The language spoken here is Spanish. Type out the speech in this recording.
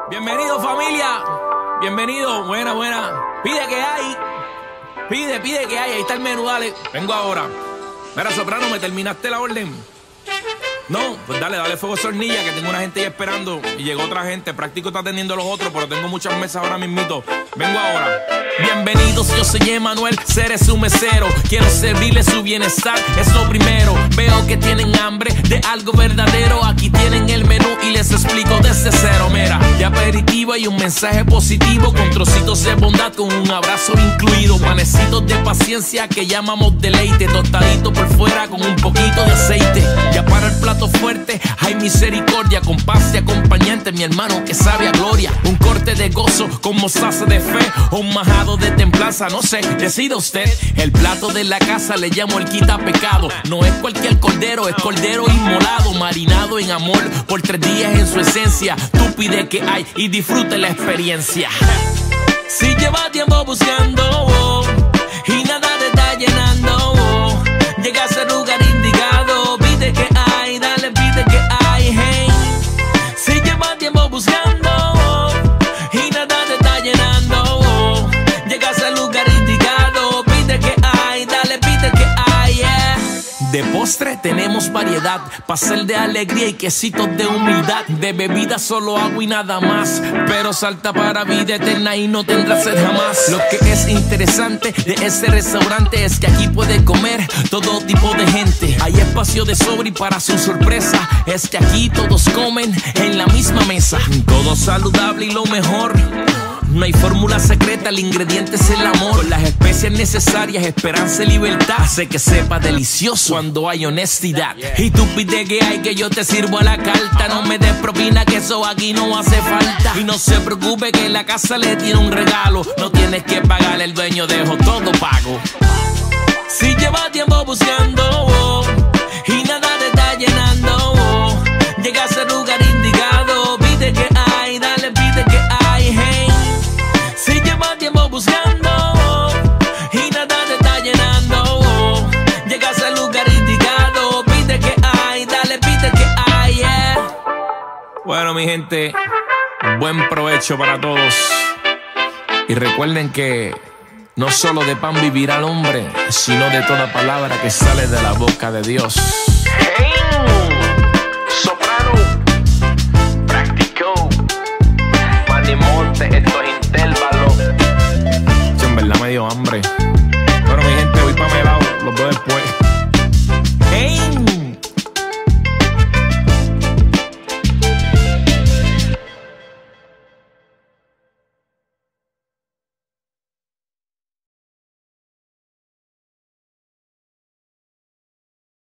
Bienvenido, familia. Bienvenido. Buena. Pide que hay. Pide que hay. Ahí está el menú, dale. Vengo ahora. Mira, soprano, ¿me terminaste la orden? No, pues dale fuego sornilla, que tengo una gente ahí esperando. Y llegó otra gente. Práctico está atendiendo a los otros, pero tengo muchas mesas ahora mismito. Vengo ahora. Bienvenidos, yo soy Emanuel, seré su mesero. Quiero servirle su bienestar, es lo primero. Veo que tienen hambre de algo verdadero. Aquí tienen el menú y les explico desde cero. Mira, de aperitivo hay un mensaje positivo, con trocitos de bondad, con un abrazo incluido. Panecitos de paciencia que llamamos deleite, tostadito por fuera con un poquito de aceite. Ya para el plato fuerte hay misericordia, con paz de acompañante, mi hermano que sabe a gloria. Un corte de gozo con mostaza de fe, o un majado de templanza, no sé, decida usted. El plato de la casa le llamo el quita pecado. No es cualquier cordero, es cordero inmolado, marinado en amor por 3 días en su esencia. Tú pide que hay y disfrute la experiencia. Si lleva tiempo buscando y nada te está llenando, llega a ese lugar indicado. Pide que hay, dale, pide que hay, hey. Si lleva tiempo buscando y nada te está llenando, llega a ese lugar indicado. Pide que hay, dale, pide que hay, yeah. De postre tenemos variedad, pastel de alegría y quesitos de humildad. De bebida solo agua y nada más, pero salta para vida eterna y no tendrás sed jamás. Lo que es interesante de este restaurante es que aquí puede comer todo tipo de gente. Hay espacio de sobra y para su sorpresa es que aquí todos comen en la misma mesa. Todo saludable y lo mejor. No hay fórmula secreta, el ingrediente es el amor. Con las especias necesarias, esperanza y libertad. Hace que sepa delicioso cuando hay honestidad. Y tú pide que hay, que yo te sirvo a la carta. No me des propina, que eso aquí no hace falta. Y no se preocupe que en la casa le tiene un regalo. No tienes que pagar, el dueño dejó todo pago. Si lleva tiempo buscando y nada te está llenando, llega a ese lugar indicado. Pide que hay, dale, pide que hay, hey. Si lleva tiempo buscando y nada te está llenando, llega a ese lugar indicado. Pide que hay, dale, pide que hay, yeah. Bueno, mi gente, buen provecho para todos. Y recuerden que no solo de pan vivirá el hombre, sino de toda palabra que sale de la boca de Dios. Hey.